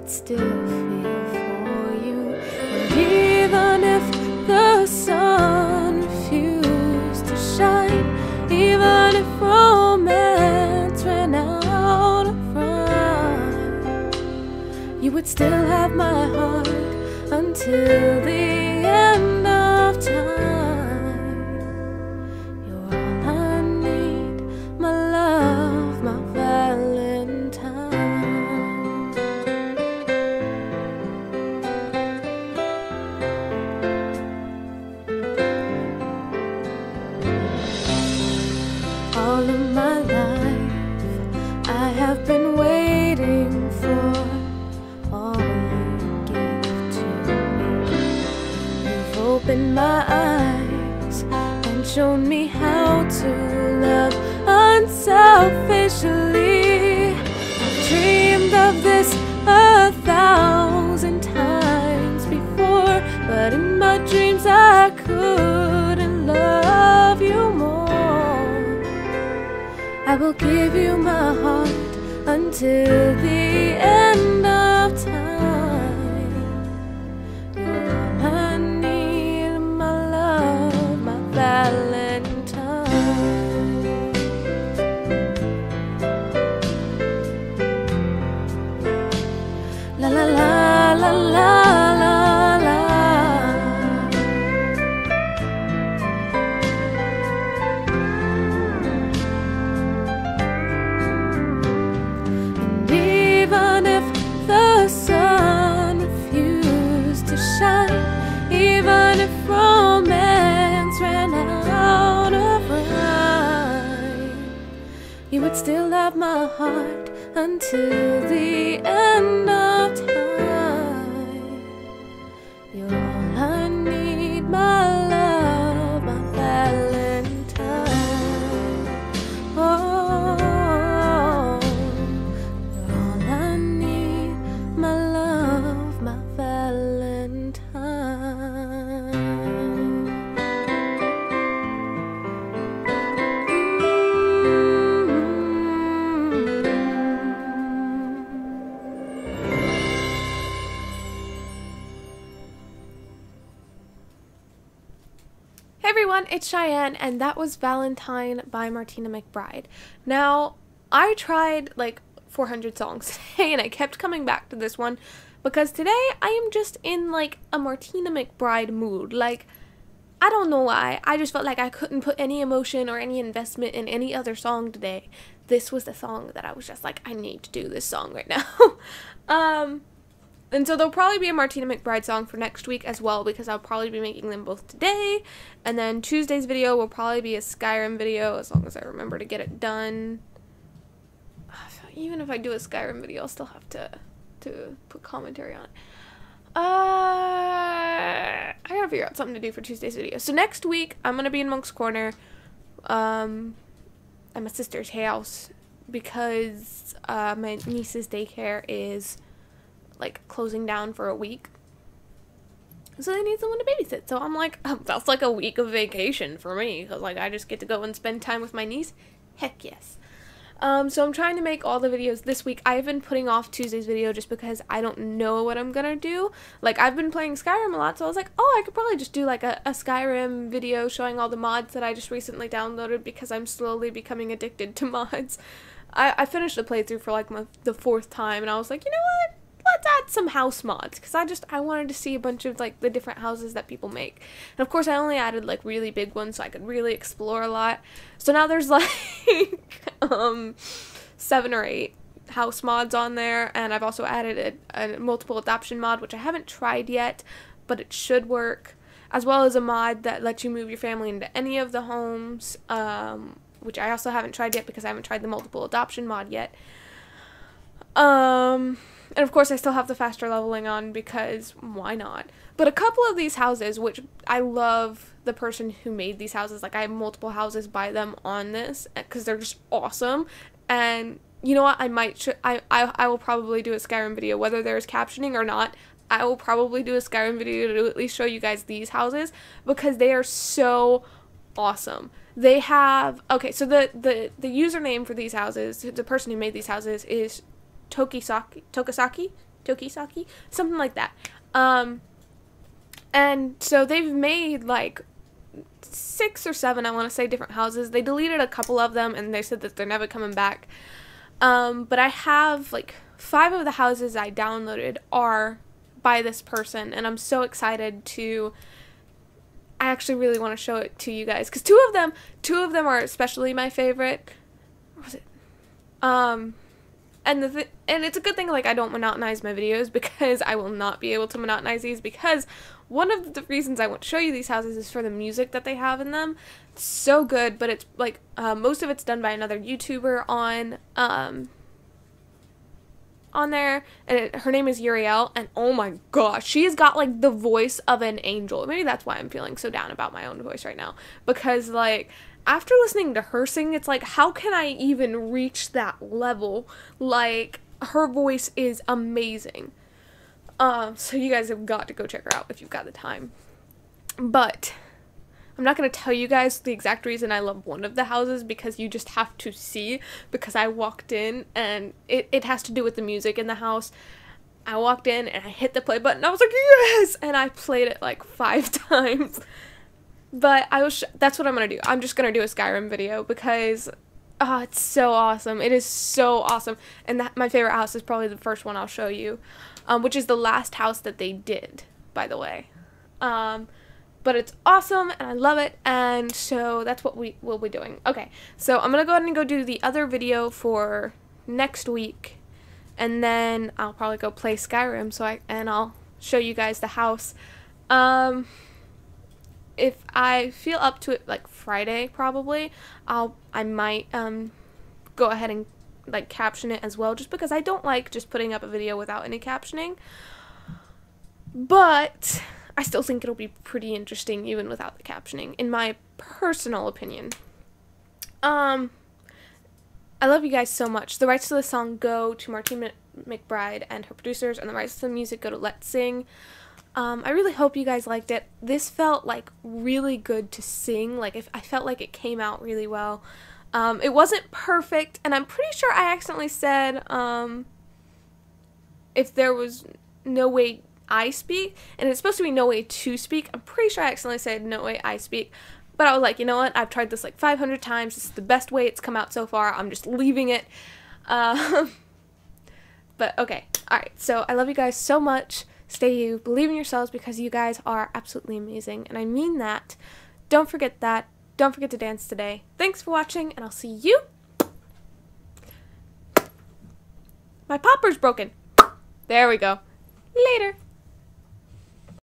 I'd still feel for you. And even if the sun refused to shine, even if romance ran out of rhyme, you would still have my heart until the end of time. You're all I need, my love, my Valentine. All of my life I have been waiting for all you give to me. You've opened my eyes and shown me how to love unselfishly. I've dreamed of this 1,000 times before, but in my dreams I couldn't love you more. I will give you my heart until the end of time. You're all I need, my love, my Valentine. La la la la la la la. And even if the sun refused to shine, even if romance ran out of rhyme, you would still have my heart until the end of time. You're all I need, my love, my Valentine. Oh, you're all I need, my love, my Valentine. Hey everyone, it's Cheyenne, and that was Valentine by Martina McBride. Now, I tried like 400 songs today, and I kept coming back to this one because today I am just in like a Martina McBride mood. Like, I don't know why, I just felt like I couldn't put any emotion or any investment in any other song today. This was the song that I was just like, I need to do this song right now. And so there'll probably be a Martina McBride song for next week as well, because I'll probably be making them both today. And then Tuesday's video will probably be a Skyrim video, as long as I remember to get it done. Even if I do a Skyrim video, I'll still have to put commentary on it. I gotta figure out something to do for Tuesday's video. So next week, I'm gonna be in Monk's Corner, at my sister's house, because my niece's daycare is like closing down for a week, so they need someone to babysit. So I'm like, oh, that's like a week of vacation for me, because like I just get to go and spend time with my niece. Heck yes. So I'm trying to make all the videos this week. I've been putting off Tuesday's video just because I don't know what I'm gonna do. Like, I've been playing Skyrim a lot, so I was like, oh, I could probably just do like a Skyrim video showing all the mods that I just recently downloaded, because I'm slowly becoming addicted to mods. I finished the playthrough for like the 4th time, and I was like, you know what? Let's add some house mods, because I wanted to see a bunch of like the different houses that people make. And of course I only added like really big ones so I could really explore a lot. So now there's like 7 or 8 house mods on there, and I've also added a multiple adoption mod, which I haven't tried yet, but it should work, as well as a mod that lets you move your family into any of the homes, which I also haven't tried yet because I haven't tried the multiple adoption mod yet. And of course I still have the faster leveling on, because why not? But a couple of these houses, which I love the person who made these houses, like I have multiple houses by them on this, because they're just awesome. And you know what, I will probably do a Skyrim video, whether there's captioning or not. I will probably do a Skyrim video to at least show you guys these houses, because they are so awesome. They have, okay, so the username for these houses, the person who made these houses is Tokisaki, Tokisaki, something like that. And so they've made like 6 or 7, I want to say, different houses. They deleted a couple of them and they said that they're never coming back. But I have like 5 of the houses I downloaded are by this person, and I'm so excited to, I actually really want to show it to you guys, because 2 of them are especially my favorite. What was it? And and it's a good thing, like, I don't monotonize my videos, because I will not be able to monotonize these, because one of the reasons I want to show you these houses is for the music that they have in them. It's so good, but it's like, most of it's done by another YouTuber on there, and her name is Uriel, and oh my gosh, she's got like the voice of an angel. Maybe that's why I'm feeling so down about my own voice right now, because like, after listening to her sing, it's like, how can I even reach that level? Like, her voice is amazing. So you guys have got to go check her out if you've got the time. But I'm not going to tell you guys the exact reason I love one of the houses, because you just have to see, because I walked in and it has to do with the music in the house. I walked in and I hit the play button. I was like, yes! And I played it like 5 times. But that's what I'm going to do. I'm just going to do a Skyrim video, because it's so awesome. It is so awesome. And my favorite house is probably the first one I'll show you, which is the last house that they did, by the way. But it's awesome, and I love it, and so that's what we will be doing. Okay, so I'm going to go ahead and go do the other video for next week, and then I'll probably go play Skyrim, and I'll show you guys the house. If I feel up to it, like Friday, probably, I might go ahead and like caption it as well, just because I don't like just putting up a video without any captioning. But I still think it'll be pretty interesting even without the captioning, in my personal opinion. I love you guys so much. The rights to the song go to Martina McBride and her producers, and the rights to the music go to Let's Sing. I really hope you guys liked it. This felt like really good to sing. Like, I felt like it came out really well. It wasn't perfect, and I'm pretty sure I accidentally said if there was no way I speak, and it's supposed to be no way to speak. I'm pretty sure I accidentally said no way I speak, but I was like, you know what, I've tried this like 500 times, this is the best way it's come out so far, I'm just leaving it. But okay, alright, so I love you guys so much. Stay you, believe in yourselves, because you guys are absolutely amazing, and I mean that. Don't forget that. Don't forget to dance today. Thanks for watching, and I'll see you. My popper's broken. There we go. Later.